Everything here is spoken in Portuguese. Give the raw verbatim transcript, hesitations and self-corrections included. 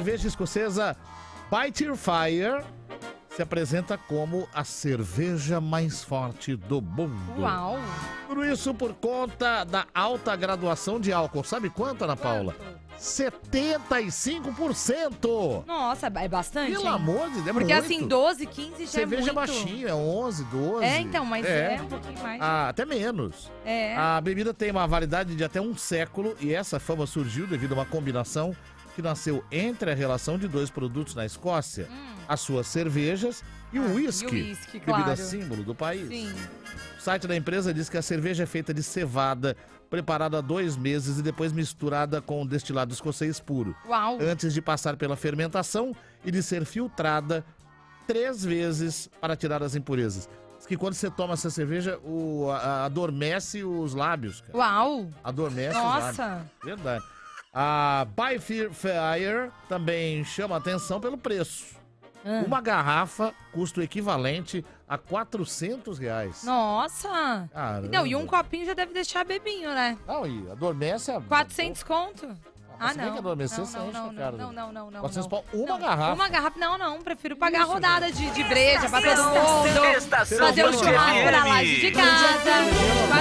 cerveja escocesa Bite Your Fire se apresenta como a cerveja mais forte do mundo. Uau! Tudo isso por conta da alta graduação de álcool. Sabe quanto, Ana Paula? Quanto? setenta e cinco por cento! Nossa, é bastante, Pelo hein? amor de Deus, é Porque muito. assim, doze, quinze já Cerveja é muito. baixinha, é onze, doze. É, então, mas é, é um pouquinho mais. Ah, até menos. É. A bebida tem uma validade de até um século e essa fama surgiu devido a uma combinação que nasceu entre a relação de dois produtos na Escócia, Hum. as suas cervejas e o Ah, uísque, e o uísque, bebida claro. símbolo do país. Sim. O site da empresa diz que a cerveja é feita de cevada, preparada há dois meses e depois misturada com destilado escocês puro, Uau! antes de passar pela fermentação e de ser filtrada três vezes para tirar as impurezas. Diz que quando você toma essa cerveja, o, a- a- adormece os lábios, cara. Uau! Adormece os lábios. Nossa! Verdade. A By Fire também chama atenção pelo preço. Ah. Uma garrafa custa o equivalente a quatrocentos reais. Nossa! Caramba. Não, e um copinho já deve deixar bebinho, né? Não, e adormece a... quatrocentos conto? Mas Ah, se bem não. que adormecer, não, você não, enche não, a cara. não, não, não, não, quatrocentos não. pau, uma Não, garrafa. Uma garrafa, não, não. Prefiro pagar a Isso, rodada de, de breja pra todo mundo. Estação Fazer o Band churrasco F M. na laje de casa.